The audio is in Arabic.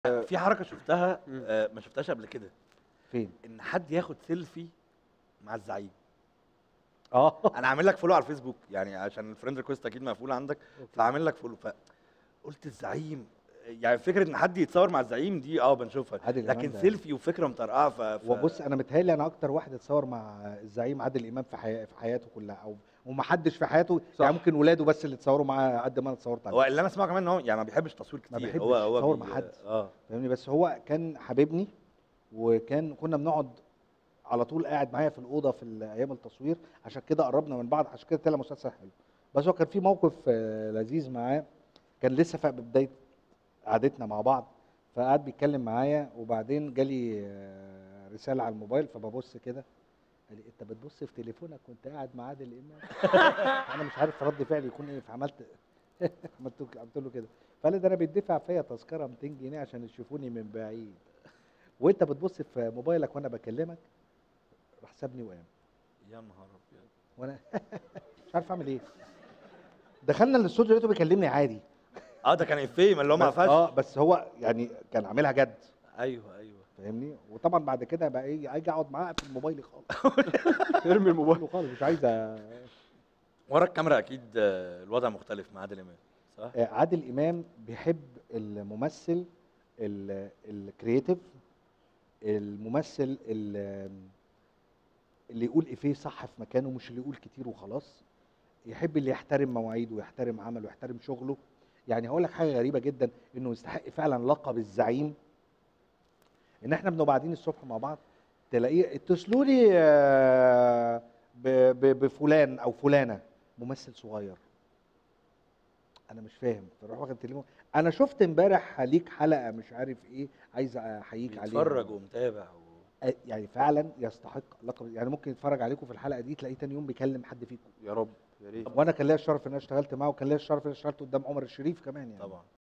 في حركة شُفتها إمم. ما شُفتهاش قبل كده، فين؟ إن حد ياخد سيلفي مع الزعيم. آه. أنا عامل لك follow على الفيسبوك، يعني عشان الfriend request أكيد مقفول عندك، أوكي. فعامل لك follow فقُلت الزعيم، يعني فكرة إن حد يتصور مع الزعيم دي بنشوفها، عادل إمام لكن ده سيلفي وفكرة مطرقعة وبُص أنا متهيأ لي أنا أكتر واحد اتصور مع الزعيم عادل إمام في حياته كلها، أو وما حدش في حياته صح. يعني ممكن ولاده بس اللي اتصوروا معاه قد ما أنا اتصورت عليه. هو اللي أنا أسمعه كمان إن هو يعني ما بيحبش التصوير ما كتير، بيحبش هو يتصور مع حد. فاهمني؟ بس هو كان حاببني، كنا بنقعد على طول قاعد معايا في الأوضة في أيام التصوير، عشان كده قربنا من بعض، عشان كده طلع مسلسل حلو. بس هو كان في موقف لذيذ معاه، كان لسه في بداية قعدتنا مع بعض، فقعد بيتكلم معايا وبعدين جالي رسالة على الموبايل، فببص كده قال لي انت بتبص في تليفونك وانت قاعد مع عادل امام؟ انا مش عارف رد فعلي يكون ايه، فعملت عملت له كده، فقال لي ده انا بيدفع فيا تذكره 200 جنيه عشان يشوفوني من بعيد، وانت بتبص في موبايلك وانا بكلمك. راح سابني وقام، يا نهار أبيض! وانا مش عارف اعمل ايه. دخلنا الاستوديو لقيته بيكلمني عادي. ده كان إفيه ما اللي هو ما بس قفش. بس هو يعني كان عاملها جد. أيوه. فاهمني؟ وطبعا بعد كده بقى ايه، اجي اقعد معاه في موبايلي خالص. ارمي الموبايل. خالص مش عايز ورا الكاميرا أكيد الوضع مختلف مع عادل إمام، صح؟ عادل امام بيحب الممثل الكرييتيف، الممثل اللي يقول افيه صح في مكانه، مش اللي يقول كتير وخلاص. يحب اللي يحترم مواعيده ويحترم عمله ويحترم شغله. يعني هقول لك حاجه غريبه جدا، انه يستحق فعلا لقب الزعيم. ان احنا بنبقى قاعدين الصبح مع بعض، تلاقيه اتصلوا لي بفلان او فلانه، ممثل صغير، انا مش فاهم، فاروح واخد التليفون، انا شفت امبارح ليك حلقه مش عارف ايه، عايز احييك عليها. بيتفرج ومتابع يعني فعلا يستحق لقب. يعني ممكن يتفرج عليكم في الحلقه دي تلاقيه تاني يوم بيكلم حد فيكم. يا رب يا ريت. وانا كان ليا الشرف ان انا اشتغلت معاه، وكان ليا الشرف ان انا اشتغلت قدام عمر الشريف كمان يعني. طبعًا.